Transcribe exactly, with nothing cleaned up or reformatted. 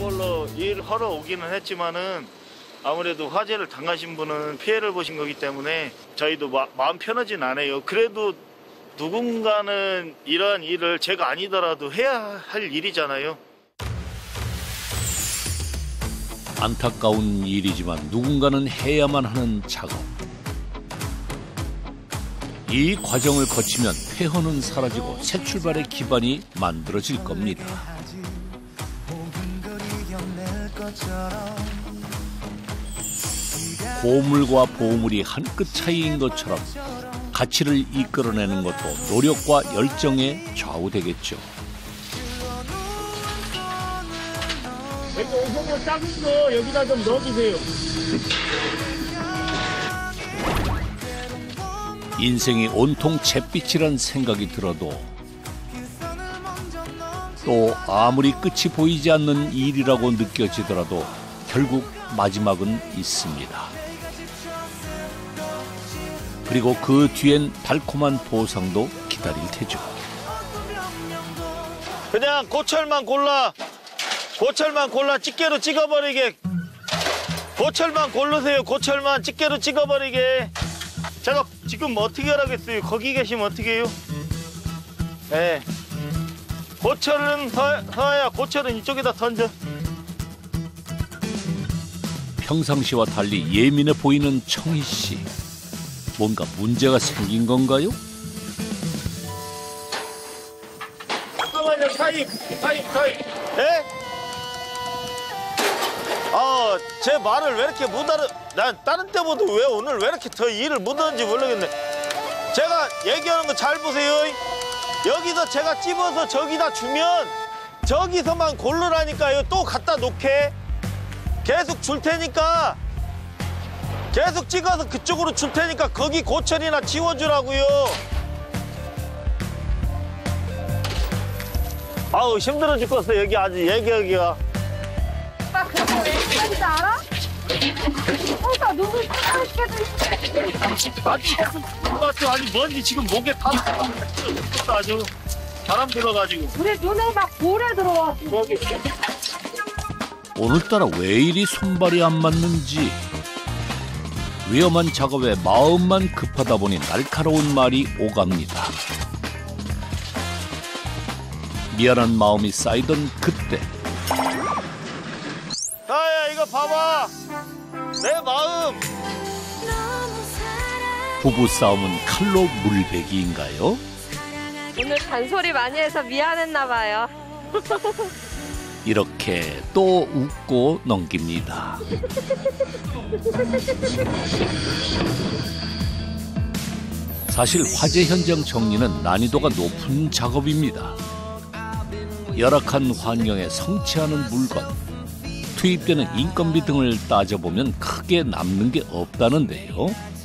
걸로 일하러 오기는 했지만은 아무래도 화재를 당하신 분은 피해를 보신 거기 때문에 저희도 마, 마음 편하진 않아요. 그래도 누군가는 이러한 일을 제가 아니더라도 해야 할 일이잖아요. 안타까운 일이지만 누군가는 해야만 하는 작업. 이 과정을 거치면 폐허는 사라지고 새 출발의 기반이 만들어질 겁니다. 고물과 보물이 한 끗 차이인 것처럼 가치를 이끌어내는 것도 노력과 열정에 좌우되겠죠. 여기 오성어 작은 거 여기다 좀 넣어주세요. 인생이 온통 잿빛이란 생각이 들어도 또 아무리 끝이 보이지 않는 일이라고 느껴지더라도 결국 마지막은 있습니다. 그리고 그 뒤엔 달콤한 보상도 기다릴 테죠. 그냥 고철만 골라. 고철만 골라 집게로 찍어버리게. 고철만 고르세요. 고철만 집게로 찍어버리게. 제가 지금 뭐 어떻게 하라겠어요. 거기 계시면 어떻게 해요? 네. 고철은 서, 서야 고철은 이쪽에다 던져. 평상시와 달리 예민해 보이는 청희 씨. 뭔가 문제가 생긴 건가요? 잠깐만요. 타임, 타임, 타임. 네? 아, 제 말을 왜 이렇게 못 알아? 난 다른 때보다 왜 오늘 왜 이렇게 더 일을 못 하는지 모르겠네. 제가 얘기하는 거 잘 보세요. 여기서 제가 찝어서 저기다 주면 저기서만 고르라니까요. 또 갖다 놓게. 계속 줄 테니까. 계속 찍어서 그쪽으로 줄 테니까 거기 고철이나 지워주라고요. 아우 힘들어 죽겠어. 여기 아주 얘기하기가. 오빠 그거 왜 하는지 알아? 오빠 누구 생각해도 아니 아니 뭔지 지금 목에 다 아주 바람 들어가지고. 우리 눈에 막 볼에 들어와. 여기. 오늘따라 왜 이리 손발이 안 맞는지. 위험한 작업에 마음만 급하다 보니 날카로운 말이 오갑니다. 미안한 마음이 쌓이던 그때. 아야 이거 봐봐. 내 마음. 부부싸움은 칼로 물베기인가요? 오늘 잔소리 많이 해서 미안했나 봐요. 이렇게 또 웃고 넘깁니다. 사실 화재 현장 정리는 난이도가 높은 작업입니다. 열악한 환경에 성취하는 물건, 투입되는 인건비 등을 따져보면 크게 남는 게 없다는데요.